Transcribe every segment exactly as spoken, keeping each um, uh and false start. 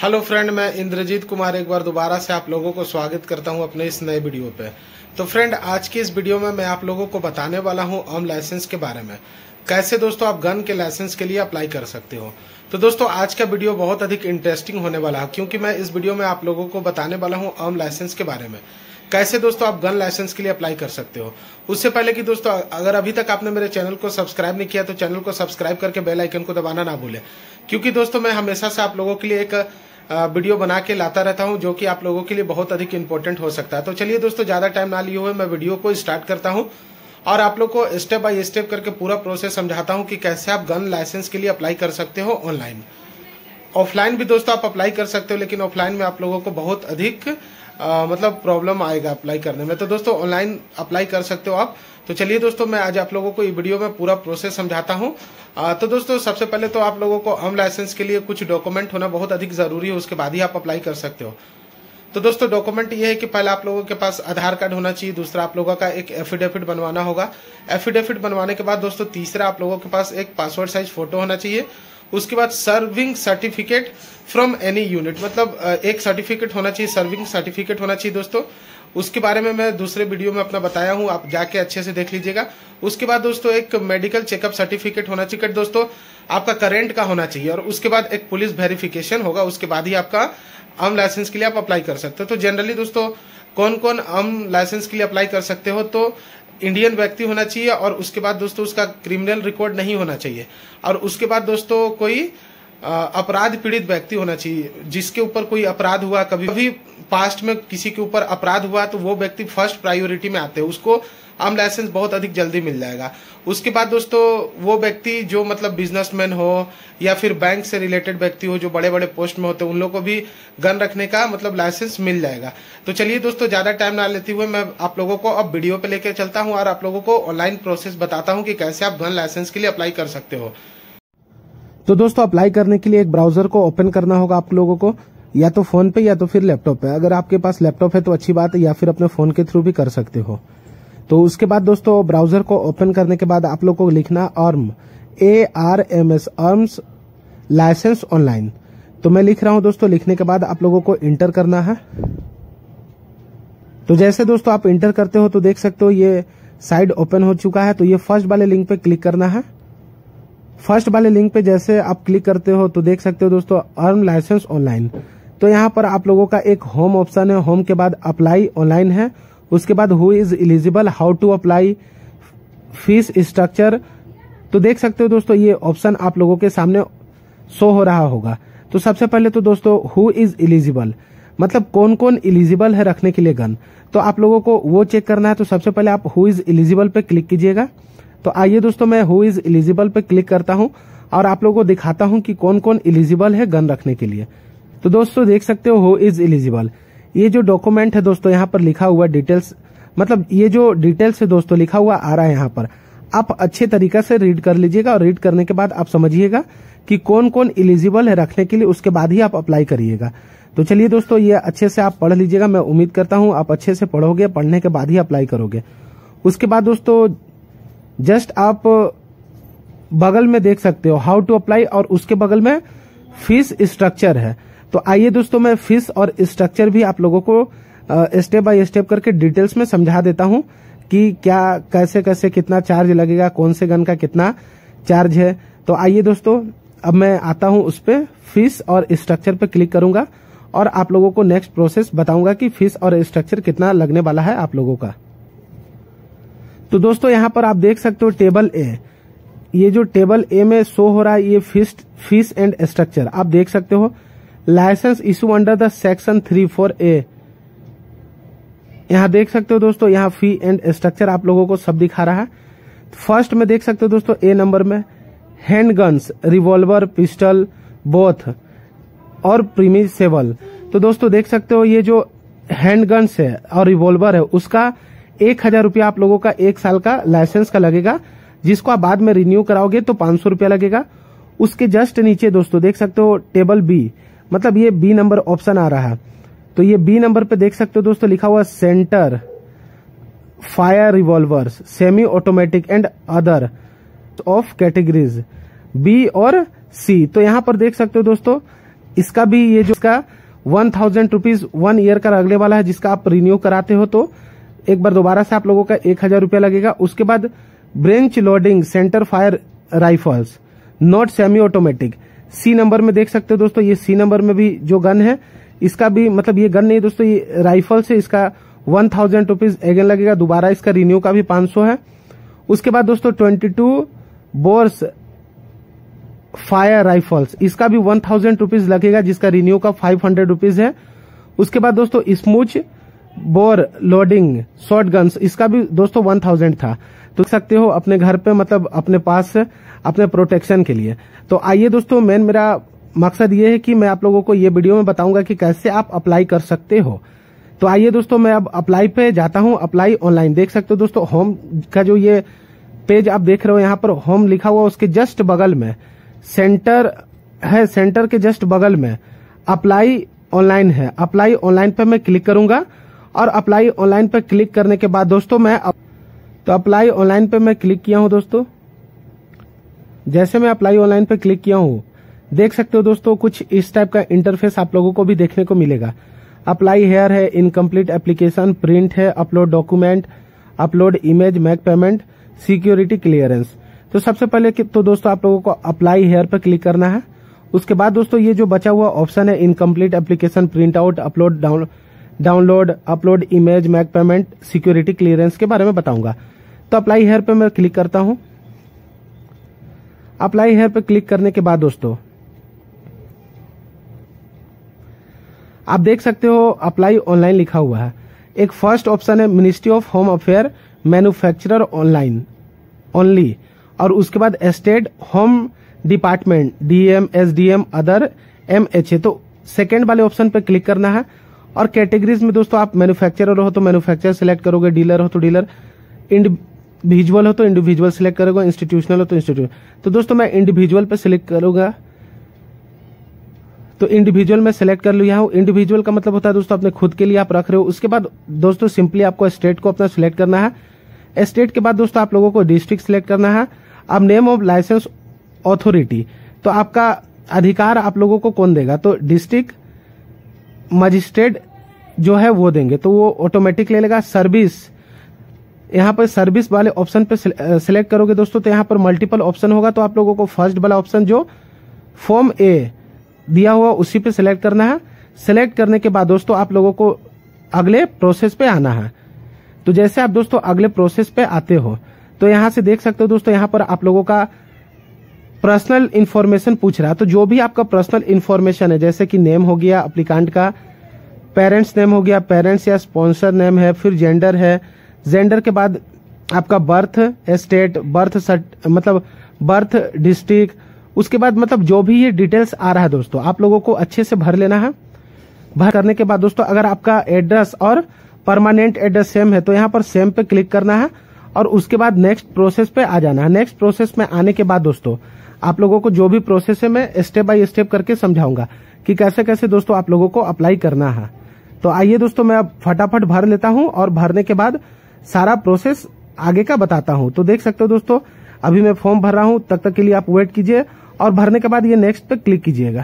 Hello friend, मैं इंद्रजीत कुमार एक बार दोबारा से आप लोगों को स्वागत करता हूं अपने इस नए वीडियो पे। तो फ्रेंड, आज की इस वीडियो में मैं आप लोगों को बताने वाला हूं आर्म लाइसेंस के बारे में, कैसे दोस्तों आप गन के लाइसेंस के लिए अप्लाई कर सकते हो। तो दोस्तों आज का वीडियो बहुत अधिक इंटरेस्टिंग होने वाला है, क्योंकि मैं इस वीडियो में आप लोगों को बताने वाला हूँ आर्म लाइसेंस के बारे में, कैसे दोस्तों आप गन लाइसेंस के लिए अप्लाई कर सकते हो। उससे पहले कि दोस्तों अगर अभी तक आपने मेरे चैनल को सब्सक्राइब नहीं किया तो चैनल को सब्सक्राइब करके बेल आइकन को दबाना ना भूलें, क्योंकि दोस्तों मैं हमेशा से आप लोगों के लिए एक वीडियो बना के लाता रहता हूं जो कि आप लोगों के लिए बहुत अधिक इंपॉर्टेंट हो सकता है। तो चलिए दोस्तों ज्यादा टाइम ना लिए हुए मैं वीडियो को स्टार्ट करता हूं और आप लोग को स्टेप बाय स्टेप करके पूरा प्रोसेस समझाता हूं कि कैसे आप गन लाइसेंस के लिए अप्लाई कर सकते हो ऑनलाइन। ऑफलाइन भी दोस्तों आप अप्लाई कर सकते हो, लेकिन ऑफलाइन में आप लोगों को बहुत अधिक आ, मतलब प्रॉब्लम आएगा अप्लाई करने में। तो दोस्तों ऑनलाइन अप्लाई कर सकते हो आप। तो चलिए दोस्तों मैं आज आप लोगों को ये वीडियो में पूरा प्रोसेस समझाता हूँ। तो दोस्तों सबसे पहले तो आप लोगों को आर्म लाइसेंस के लिए कुछ डॉक्यूमेंट होना बहुत अधिक जरूरी है, उसके बाद ही आप अप्लाई कर सकते हो। तो दोस्तों डॉक्यूमेंट ये है कि पहले आप लोगों के पास आधार कार्ड होना चाहिए, दूसरा आप लोगों का एक एफिडेविट बनवाना होगा। एफिडेविट बनवाने के बाद दोस्तों तीसरा आप लोगों के पास एक पासपोर्ट साइज फोटो होना चाहिए। उसके बाद serving certificate from any unit, मतलब एक सर्टिफिकेट होना चाहिए, सर्विंग सर्टिफिकेट होना चाहिए दोस्तों। उसके बारे में मैं दूसरे वीडियो में अपना बताया हूं, आप जाके अच्छे से देख लीजिएगा। उसके बाद दोस्तों एक मेडिकल चेकअप सर्टिफिकेट होना चाहिए दोस्तों, आपका करेंट का होना चाहिए। और उसके बाद एक पुलिस वेरिफिकेशन होगा, उसके बाद ही आपका आर्म लाइसेंस के लिए आप अप्लाई कर सकते हो। तो जनरली दोस्तों कौन कौन आर्म लाइसेंस के लिए अप्लाई कर सकते हो, तो इंडियन व्यक्ति होना चाहिए, और उसके बाद दोस्तों उसका क्रिमिनल रिकॉर्ड नहीं होना चाहिए, और उसके बाद दोस्तों कोई अपराध पीड़ित व्यक्ति होना चाहिए, जिसके ऊपर कोई अपराध हुआ, कभी भी पास्ट में किसी के ऊपर अपराध हुआ तो वो व्यक्ति फर्स्ट प्रायोरिटी में आते हैं, उसको आर्म लाइसेंस बहुत अधिक जल्दी मिल जाएगा। उसके बाद दोस्तों वो व्यक्ति जो मतलब बिजनेसमैन हो या फिर बैंक से रिलेटेड व्यक्ति हो, जो बड़े बड़े पोस्ट में होते हैं, उन लोगों को भी गन रखने का मतलब लाइसेंस मिल जाएगा। तो चलिए दोस्तों ज्यादा टाइम ना लेते हुए मैं आप लोगों को अब वीडियो पे लेकर चलता हूँ और आप लोगों को ऑनलाइन प्रोसेस बताता हूँ कि कैसे आप गन लाइसेंस के लिए अप्लाई कर सकते हो। तो दोस्तों अप्लाई करने के लिए एक ब्राउजर को ओपन करना होगा आप लोगों को, या तो फोन पे या तो फिर लैपटॉप पे। अगर आपके पास लैपटॉप है तो अच्छी बात है, या फिर अपने फोन के थ्रू भी कर सकते हो। तो उसके बाद दोस्तों ब्राउजर को ओपन करने के बाद आप लोग को लिखना arm, A R M S, arms license online. तो मैं लिख रहा हूं दोस्तों। लिखने के बाद आप लोगों को इंटर करना है। तो जैसे दोस्तों आप इंटर करते हो तो देख सकते हो ये साइड ओपन हो चुका है। तो ये फर्स्ट वाले लिंक पे क्लिक करना है। फर्स्ट वाले लिंक पे जैसे आप क्लिक करते हो तो देख सकते हो दोस्तों आर्म लाइसेंस ऑनलाइन। तो यहाँ पर आप लोगों का एक होम ऑप्शन है, होम के बाद अप्लाई ऑनलाइन है, उसके बाद who is eligible, how to apply, fees structure. तो देख सकते हो दोस्तों ये ऑप्शन आप लोगों के सामने शो हो रहा होगा। तो सबसे पहले तो दोस्तों हु इज एलिजिबल, मतलब कौन कौन एलिजिबल है रखने के लिए गन, तो आप लोगों को वो चेक करना है। तो सबसे पहले आप हु इज एलिजिबल पे क्लिक कीजिएगा। तो आइए दोस्तों मैं हु इज एलिजिबल पे क्लिक करता हूं और आप लोगों को दिखाता हूं कि कौन कौन एलिजिबल है गन रखने के लिए। तो दोस्तों देख सकते हो हु इज एलिजिबल, ये जो डॉक्यूमेंट है दोस्तों यहाँ पर लिखा हुआ डिटेल्स, मतलब ये जो डिटेल्स है दोस्तों लिखा हुआ आ रहा है यहाँ पर, आप अच्छे तरीका से रीड कर लीजिएगा। और रीड करने के बाद आप समझिएगा कि कौन कौन एलिजिबल है रखने के लिए, उसके बाद ही आप अप्लाई करिएगा। तो चलिए दोस्तों ये अच्छे से आप पढ़ लीजिएगा। मैं उम्मीद करता हूँ आप अच्छे से पढ़ोगे, पढ़ने के बाद ही अप्लाई करोगे। उसके बाद दोस्तों जस्ट आप बगल में देख सकते हो हाउ टू अप्लाई, और उसके बगल में फीस स्ट्रक्चर है। तो आइए दोस्तों मैं फीस और स्ट्रक्चर भी आप लोगों को स्टेप बाय स्टेप करके डिटेल्स में समझा देता हूं कि क्या कैसे कैसे कितना चार्ज लगेगा, कौन से गन का कितना चार्ज है। तो आइए दोस्तों अब मैं आता हूं उस पे, फीस और स्ट्रक्चर पे क्लिक करूंगा और आप लोगों को नेक्स्ट प्रोसेस बताऊंगा कि फीस और स्ट्रक्चर कितना लगने वाला है आप लोगों का। तो दोस्तों यहाँ पर आप देख सकते हो टेबल ए, ये जो टेबल ए में शो हो रहा है ये फीस फीस एंड स्ट्रक्चर आप देख सकते हो। License issue under the section three four A, यहाँ देख सकते हो दोस्तों, यहाँ फी एंड स्ट्रक्चर आप लोगों को सब दिखा रहा है। फर्स्ट में देख सकते हो दोस्तों ए नंबर में hand guns, revolver, pistol both और प्रीमिसेबल। तो दोस्तों देख सकते हो ये जो हैंड गन्स है और रिवॉल्वर है उसका एक हजार रुपया आप लोगों का एक साल का लाइसेंस का लगेगा, जिसको आप बाद में रिन्यू कराओगे तो पांच सौ रुपया लगेगा। उसके जस्ट नीचे दोस्तों देख सकते हो टेबल बी, मतलब ये बी नंबर ऑप्शन आ रहा है। तो ये बी नंबर पे देख सकते हो दोस्तों लिखा हुआ centre fire revolvers, semi automatic and other of categories B और सी। तो यहाँ पर देख सकते हो दोस्तों इसका भी ये जो इसका one thousand rupees one year का अगले वाला है, जिसका आप रिन्यू कराते हो तो एक बार दोबारा से आप लोगों का एक हजार रुपया लगेगा। उसके बाद breech loading centre fire rifles not semi automatic C number में देख सकते हो दोस्तों, ये सी नंबर में भी जो गन है इसका भी मतलब ये गन नहीं दोस्तों, ये राइफल से इसका वन थाउजेंड रुपीज अगेन लगेगा, दोबारा इसका रिन्यू का भी पांच सौ है। उसके बाद दोस्तों twenty two bores fire rifles, इसका भी वन थाउजेंड रुपीज लगेगा, जिसका रिन्यू का फाइव हंड्रेड रुपीज है। उसके बाद दोस्तों smooth bore loading short guns, इसका भी दोस्तों वन थाउजेंड था, तो सकते हो अपने घर पे मतलब अपने पास अपने प्रोटेक्शन के लिए। तो आइए दोस्तों, मेन मेरा मकसद ये है कि मैं आप लोगों को ये वीडियो में बताऊंगा कि कैसे आप अप्लाई कर सकते हो। तो आइए दोस्तों, मैं अब अप्लाई पे जाता हूं। अप्लाई ऑनलाइन देख सकते हो दोस्तों, होम का जो ये पेज आप देख रहे हो, यहाँ पर होम लिखा हुआ, उसके जस्ट बगल में सेंटर है, सेंटर के जस्ट बगल में अप्लाई ऑनलाइन है। अप्लाई ऑनलाइन पे मैं क्लिक करूंगा और अप्लाई ऑनलाइन पे क्लिक करने के बाद दोस्तों मैं तो अप्लाई ऑनलाइन पे मैं क्लिक किया हूं दोस्तों। जैसे मैं अप्लाई ऑनलाइन पे क्लिक किया हूं, देख सकते हो दोस्तों कुछ इस टाइप का इंटरफेस आप लोगों को भी देखने को मिलेगा। अप्लाई हेयर है, इनकम्प्लीट एप्लीकेशन, प्रिंट है, upload document, upload image, make payment, security clearance. तो सबसे पहले तो दोस्तों आप लोगों को अप्लाई हेयर पर क्लिक करना है। उसके बाद दोस्तों ये जो बचा हुआ ऑप्शन है incomplete application, print out, upload down download, upload image, make payment, security clearance के बारे में बताऊंगा। तो अप्लाई हेयर पे मैं क्लिक करता हूं। अप्लाई हेयर पे क्लिक करने के बाद दोस्तों आप देख सकते हो अप्लाई ऑनलाइन लिखा हुआ है। एक फर्स्ट ऑप्शन है ministry of home affair manufacturer online only, और उसके बाद state home department DM, SDM, other, MHA. तो सेकेंड वाले ऑप्शन पे क्लिक करना है। और कैटेगरीज में दोस्तों आप मैन्युफैक्चरर हो तो मैन्युफैक्चरर सिलेक्ट करोगे, डीलर हो तो डीलर, इंडिविजुअल हो तो इंडिविजुअल सिलेक्ट करोगे, इंस्टीट्यूशनल हो तो इंस्टीट्यूशन। तो दोस्तों मैं इंडिविजुअल पे सिलेक्ट करूंगा, तो इंडिविजुअल में सिलेक्ट कर लिया हूं। इंडिविजुअल का मतलब होता है दोस्तों अपने खुद के लिए आप रख रहे हो। उसके बाद दोस्तों सिंपली आपको स्टेट को अपना सिलेक्ट करना है। स्टेट के बाद दोस्तों आप लोगों को डिस्ट्रिक्ट सिलेक्ट करना है। अब नेम ऑफ लाइसेंस अथॉरिटी, तो आपका अधिकार आप लोगों को कौन देगा, तो डिस्ट्रिक्ट मजिस्ट्रेट जो है वो देंगे, तो वो ऑटोमेटिक ले लेगा। सर्विस, यहाँ पर सर्विस वाले ऑप्शन पे सिलेक्ट करोगे दोस्तों, तो यहाँ पर मल्टीपल ऑप्शन होगा, तो आप लोगों को फर्स्ट वाला ऑप्शन जो फॉर्म ए दिया हुआ उसी पे सिलेक्ट करना है। सिलेक्ट करने के बाद दोस्तों आप लोगों को अगले प्रोसेस पे आना है। तो जैसे आप दोस्तों अगले प्रोसेस पे आते हो तो यहां से देख सकते हो दोस्तों, यहां पर आप लोगों का पर्सनल इंफॉर्मेशन पूछ रहा है। तो जो भी आपका पर्सनल इंफॉर्मेशन है, जैसे कि नेम हो गया अप्लीकांट का, पेरेंट्स नेम हो गया, पेरेंट्स या स्पॉन्सर नेम है, फिर जेंडर है, जेंडर के बाद आपका बर्थ स्टेट, बर्थ मतलब बर्थ डिस्ट्रिक्ट, उसके बाद मतलब जो भी ये डिटेल्स आ रहा है दोस्तों आप लोगों को अच्छे से भर लेना है। भर करने के बाद दोस्तों अगर आपका एड्रेस और परमानेंट एड्रेस सेम है तो यहाँ पर सेम पे क्लिक करना है और उसके बाद नेक्स्ट प्रोसेस पे आ जाना है। नेक्स्ट प्रोसेस में आने के बाद दोस्तों आप लोगों को जो भी प्रोसेस है मैं स्टेप बाय स्टेप करके समझाऊंगा कि कैसे कैसे दोस्तों आप लोगों को अप्लाई करना है। तो आइए दोस्तों मैं अब फटाफट भर लेता हूं और भरने के बाद सारा प्रोसेस आगे का बताता हूं। तो देख सकते हो दोस्तों अभी मैं फॉर्म भर रहा हूं, तब तक के लिए आप वेट कीजिए और भरने के बाद ये नेक्स्ट पे क्लिक कीजिएगा।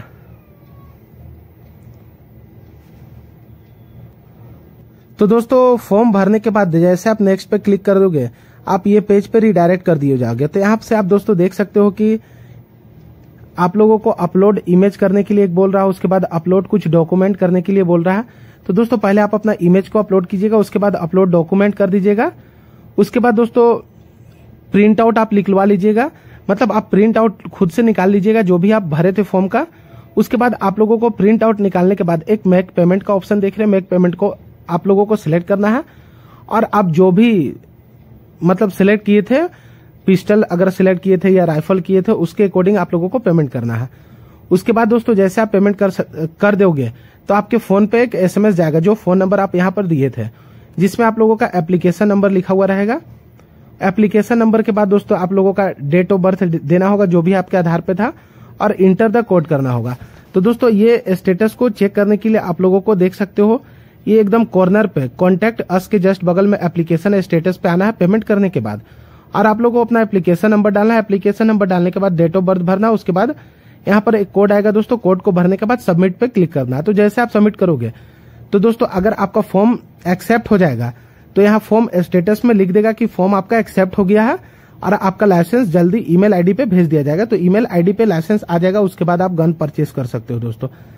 तो दोस्तों फॉर्म भरने के बाद जैसे आप नेक्स्ट पे क्लिक कर दोगे आप ये पेज पे रिडायरेक्ट कर दिए जाओगे। तो यहाँ से आप दोस्तों देख सकते हो कि आप लोगों को अपलोड इमेज करने के लिए एक बोल रहा है, उसके बाद अपलोड कुछ डॉक्यूमेंट करने के लिए बोल रहा है। तो दोस्तों पहले आप अपना इमेज को अपलोड कीजिएगा, उसके बाद अपलोड डॉक्यूमेंट कर दीजिएगा। उसके बाद दोस्तों प्रिंट आउट आप निकलवा लीजिएगा, मतलब आप प्रिंट आउट खुद से निकाल लीजिएगा जो भी आप भरे थे फॉर्म का। उसके बाद आप लोगों को प्रिंट आउट निकालने के बाद एक मेक पेमेंट का ऑप्शन देख रहे हैं, मेक पेमेंट को आप लोगों को सिलेक्ट करना है और आप जो भी मतलब सिलेक्ट किए थे, पिस्टल अगर सिलेक्ट किए थे या राइफल किए थे, उसके अकॉर्डिंग आप लोगों को पेमेंट करना है। उसके बाद दोस्तों जैसे आप पेमेंट कर कर दोगे तो आपके फोन पे एक एसएमएस जाएगा जो फोन नंबर आप यहाँ पर दिए थे, जिसमें आप लोगों का एप्लीकेशन नंबर लिखा हुआ रहेगा। एप्लीकेशन नंबर के बाद दोस्तों आप लोगों का डेट ऑफ बर्थ देना होगा जो भी आपके आधार पे था और इंटर द कोड करना होगा। तो दोस्तों ये स्टेटस को चेक करने के लिए आप लोगों को देख सकते हो ये एकदम कॉर्नर पे कॉन्टैक्ट अस के जस्ट बगल में एप्लीकेशन स्टेटस पे आना है पेमेंट करने के बाद, और आप लोगों को अपना एप्लीकेशन नंबर डालना है। एप्लीकेशन नंबर डालने के बाद डेट ऑफ बर्थ भरना, उसके बाद यहाँ पर एक कोड आएगा दोस्तों, कोड को भरने के बाद सबमिट पे क्लिक करना है। तो जैसे आप सबमिट करोगे तो दोस्तों अगर आपका फॉर्म एक्सेप्ट हो जाएगा तो यहाँ फॉर्म स्टेटस में लिख देगा कि फॉर्म आपका एक्सेप्ट हो गया है और आपका लाइसेंस जल्दी ईमेल आईडी पे भेज दिया जाएगा। तो ईमेल आईडी पे लाइसेंस आ जाएगा, उसके बाद आप गन परचेस कर सकते हो दोस्तों।